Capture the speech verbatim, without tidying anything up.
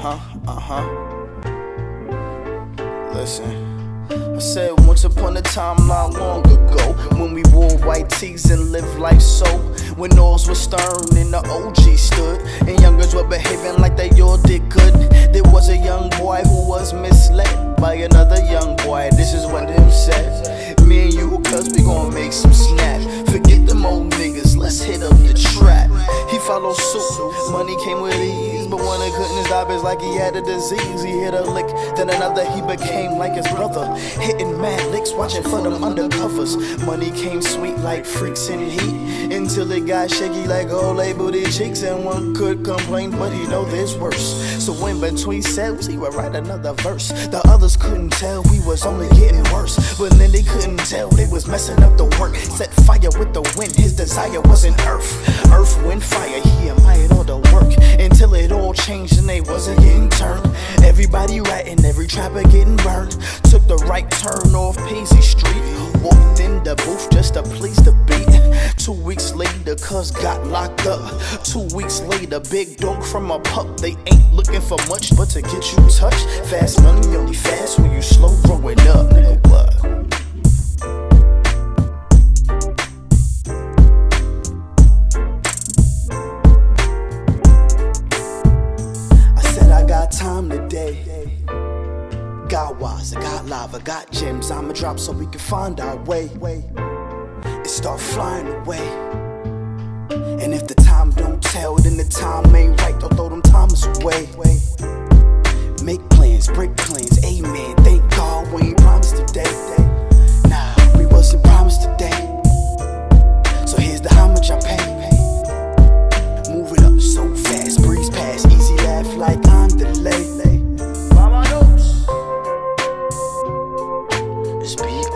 Uh-huh, uh-huh. Listen, I said once upon a time not long ago, when we wore white tees and lived life so, when alls were stern and the O G stood, and youngers were behaving like they all did good. There was a young boy who was misled by another young boy. This is what him said: me and you, cuz we gon' make some snap. Forget them old niggas, let's hit up the trap. He followed suit, money came with ease, but when it couldn't stop, it's like he had a disease. He hit a lick, then another, he became like his brother, hitting mad licks, watching for them undercovers. Money came sweet like freaks in heat, until it got shaky like old booty cheeks. And one could complain, but he know there's worse. So in between sets, he would write another verse. The others couldn't tell we was only getting worse, but then they couldn't tell they was messing up the work. Set fire with the wind, his desire wasn't earth. Earth, wind, fire, he admired all the work, until it all changed and they wasn't getting turned. Everybody ratting, every trapper getting burned. Took the right turn off Peasy Street, walked in the booth just to please the beat. Two weeks later, cuz got locked up. Two weeks later, big dog from a pup. They ain't looking for much but to get you touched. Fast money only fast when you slow growing up, nigga. What? Time today. Got wise, I got lava, got gems. I'ma drop so we can find our way and start flying away. And if the time don't tell, then the time ain't right. Don't throw them timers away. Make plans, break plans, amen. Thank God we ain't promised today. Nah, we wasn't promised today. So here's the how much I pay. Move it up so fast, breeze past, easy laugh like I'm delayed. Mama knows. Speak